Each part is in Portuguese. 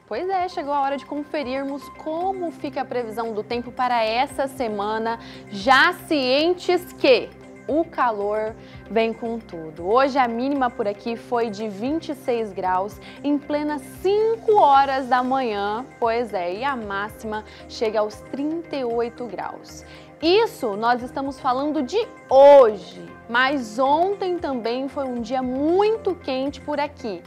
Pois é, chegou a hora de conferirmos como fica a previsão do tempo para essa semana, já cientes que o calor vem com tudo. Hoje a mínima por aqui foi de 26 graus em plena 5 horas da manhã, pois é, e a máxima chega aos 38 graus. Isso nós estamos falando de hoje, mas ontem também foi um dia muito quente por aqui.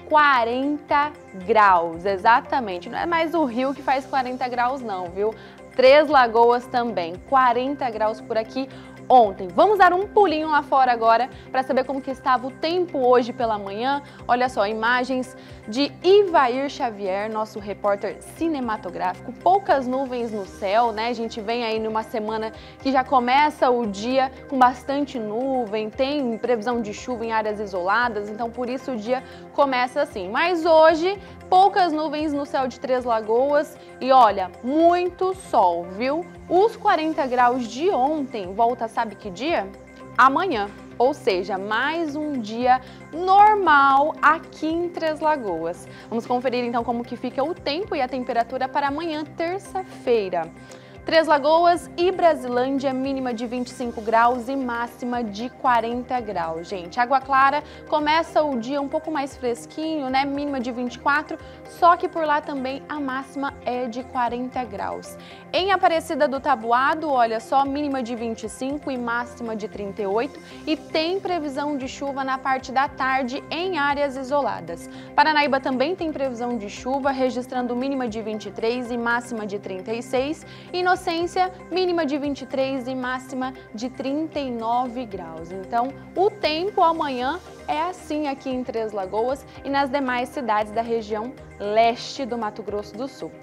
40 graus, exatamente. Não é mais o Rio que faz 40 graus não, viu? Três Lagoas também, 40 graus por aqui ontem. Vamos dar um pulinho lá fora agora para saber como que estava o tempo hoje pela manhã. Olha só, imagens de Ivair Xavier, nosso repórter cinematográfico. Poucas nuvens no céu, né? A gente vem aí numa semana que já começa o dia com bastante nuvem, tem previsão de chuva em áreas isoladas, então por isso o dia começa assim. Mas hoje, poucas nuvens no céu de Três Lagoas e olha, muito sol, viu? Os 40 graus de ontem, volta sabe que dia? Amanhã, ou seja, mais um dia normal aqui em Três Lagoas. Vamos conferir então como que fica o tempo e a temperatura para amanhã, terça-feira. Três Lagoas e Brasilândia, mínima de 25 graus e máxima de 40 graus, gente. Água Clara começa o dia um pouco mais fresquinho, né? Mínima de 24, só que por lá também a máxima é de 40 graus. Em Aparecida do Taboado, olha só, mínima de 25 e máxima de 38 e tem previsão de chuva na parte da tarde em áreas isoladas. Paranaíba também tem previsão de chuva, registrando mínima de 23 e máxima de 36 e Inocência, mínima de 23 e máxima de 39 graus. Então, o tempo amanhã é assim aqui em Três Lagoas e nas demais cidades da região leste do Mato Grosso do Sul.